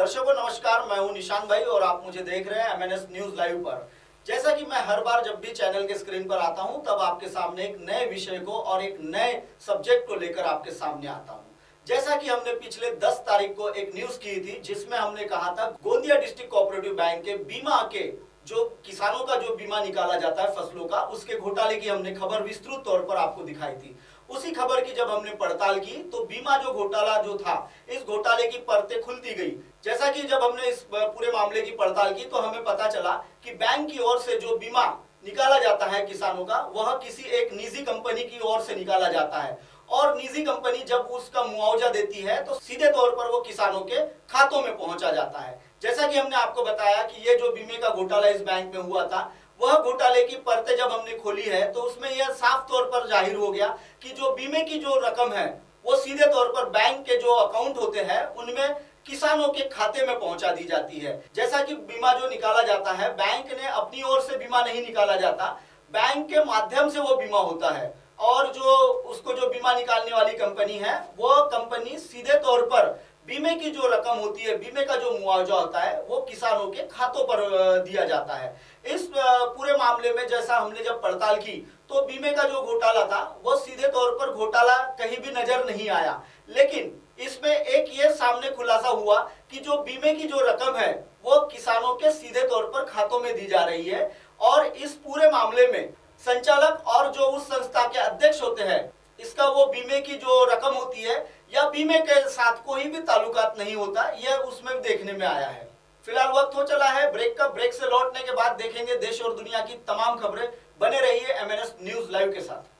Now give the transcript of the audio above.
दर्शकों नमस्कार, मैं हूं निशांत भाई और आप मुझे देख रहे हैं एमएनएस न्यूज लाइव पर। जैसा कि मैं हर बार जब भी चैनल के स्क्रीन पर आता हूं तब आपके सामने एक नए विषय को और एक नए सब्जेक्ट को लेकर आपके सामने आता हूं। जैसा कि हमने पिछले 10 तारीख को एक न्यूज की थी जिसमें हमने कहा था गोंदिया डिस्ट्रिक्ट कोऑपरेटिव बैंक के बीमा के जो किसानों का जो बीमा निकाला जाता है फसलों का, उसके घोटाले की हमने खबर विस्तृत तौर पर आपको दिखाई थी। उसी खबर की जब हमने पड़ताल की तो बीमा जो घोटाला जो था, इस घोटाले की परतें खुलती गई। जैसा कि जब हमने इस पूरे मामले की पड़ताल की तो हमें पता चला कि बैंक की ओर से जो बीमा निकाला जाता है किसानों का, वह किसी एक निजी कंपनी की ओर से निकाला जाता है और निजी कंपनी जब उसका मुआवजा देती है तो सीधे तौर पर वो किसानों के खातों में पहुंचा जाता है। जैसा कि हमने आपको बताया कि ये जो बीमे का घोटाला इस बैंक में हुआ था, वह घोटाले की परतें जब हमने खोली है तो उसमें यह साफ तौर पर जाहिर हो गया कि जो बीमे की जो रकम है वो सीधे तौर पर बैंक के जो अकाउंट होते हैं उनमें किसानों के खाते में पहुंचा दी जाती है। जैसा कि बीमा जो निकाला जाता है, बैंक ने अपनी ओर से बीमा नहीं निकाला जाता, बैंक के माध्यम से वो बीमा होता है और जो बीमा निकालने वाली कंपनी है वो कंपनी सीधे तौर पर बीमे की जो रकम होती है, बीमे का जो मुआवजा होता है, वो किसानों के खातों पर दिया जाता है। इस पूरे मामले में जैसा हमने जब पड़ताल की तो बीमे का जो घोटाला था वो सीधे तौर पर घोटाला कहीं भी नजर नहीं आया, लेकिन इसमें एक ये सामने खुलासा हुआ कि जो बीमे की जो रकम है वो किसानों के सीधे तौर पर खातों में दी जा रही है और इस पूरे मामले में संचालक और जो उस संस्था के अध्यक्ष होते हैं, इसका वो बीमे की जो रकम होती है या बीमे के साथ कोई भी ताल्लुकात नहीं होता, यह उसमें देखने में आया है। फिलहाल वक्त हो चला है ब्रेक का। ब्रेक से लौटने के बाद देखेंगे देश और दुनिया की तमाम खबरें। बने रहिए एमएनएस न्यूज लाइव के साथ।